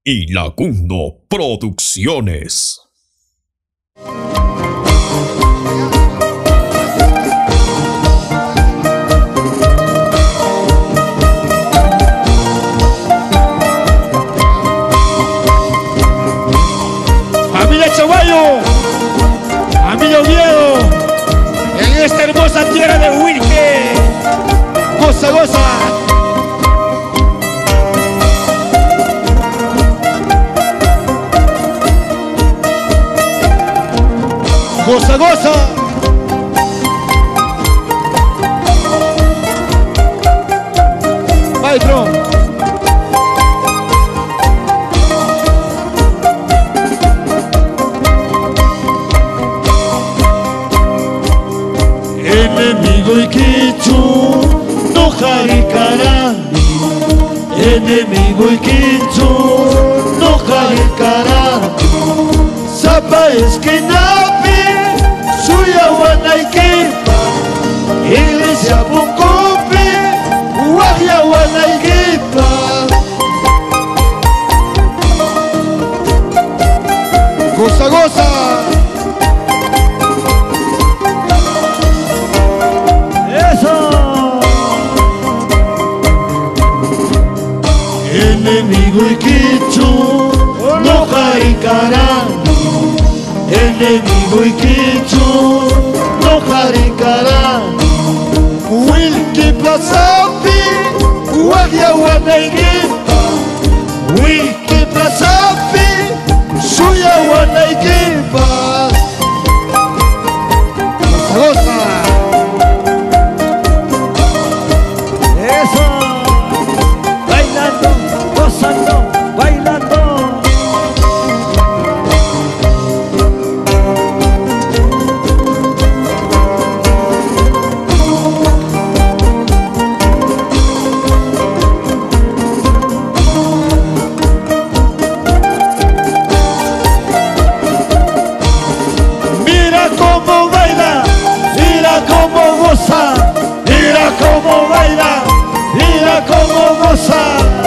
Iracundo Producciones. Familia Chaguayo, familia Oviedo, en esta hermosa tierra de Huilque, goza, goza. Goza, goza. Maestro. Enemigo y quichu, no jaricarani. Enemigo y quichu, no jaricarani. Sapa es que napi, suya wanaikipa. Iglesia bukopi, wahya wanaikipa. Goza, goza. Enemigo y quichu, no jaricarani. Enemigo y quichu, no jaricarani. Huilque plazapi, wahya wanaikipa. Huilque plazapi, suya wanaikipa. Goza, eso, bailando, gozando, bailando. mira cómo baila, mira cómo goza, mira cómo baila, mira cómo goza.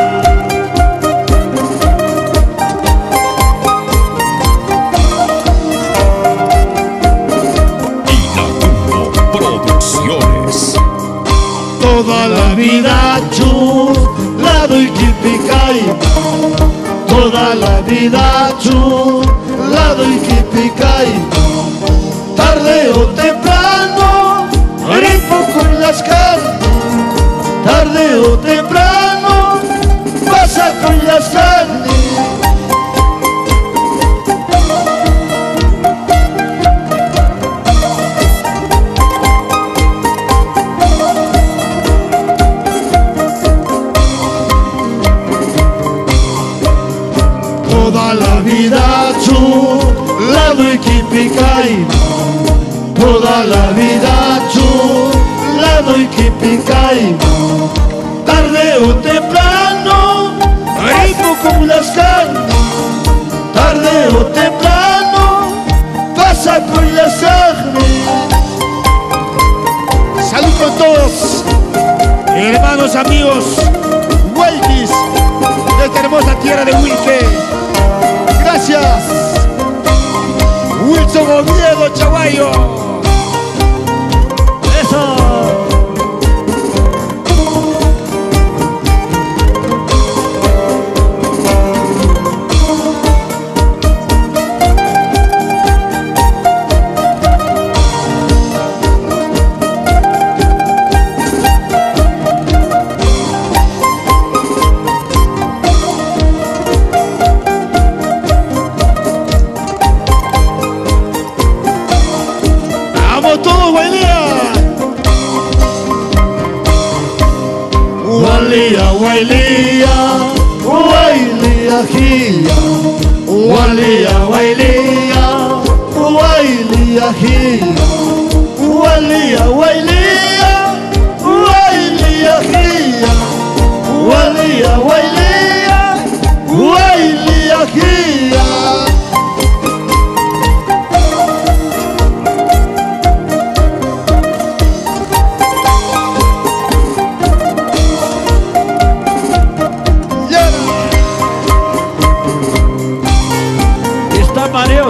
Iracundo Producciones. Toda la vida chu, la doy kipicay. Toda la vida chu, la doy kipicay. Tarde o temprano, grifo con las carnes. Tarde o temprano, pasa con las carnes. Toda la vida chu, la doy kipicay. Toda la vida chu, la doy kipicay. Tarde o temprano, grifo con las carnes. Tarde o temprano, pasa con la sangre. Salud con todos, hermanos, amigos, huelquis de esta hermosa tierra de Huilque. Gracias, Wilson Oviedo Chaguayo. Eso. Vamos todos, Guailía. Guailía, Guailía, Guailía, Gía. Guailía, Guailía, Guailía, Gía. Guailía, Guailía, Guailía, Gía. Guailía, Guailía, Guailía, Gía.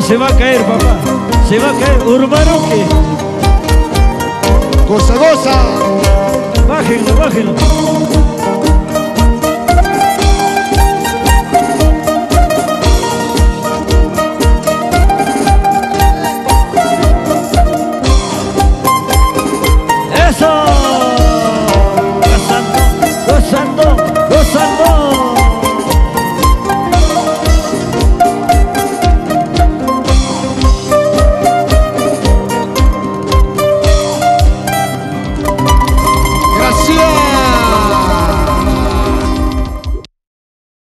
se va a caer, papá. Se va a caer. Urbaroque. Goza, goza. Bájenlo, bájenlo.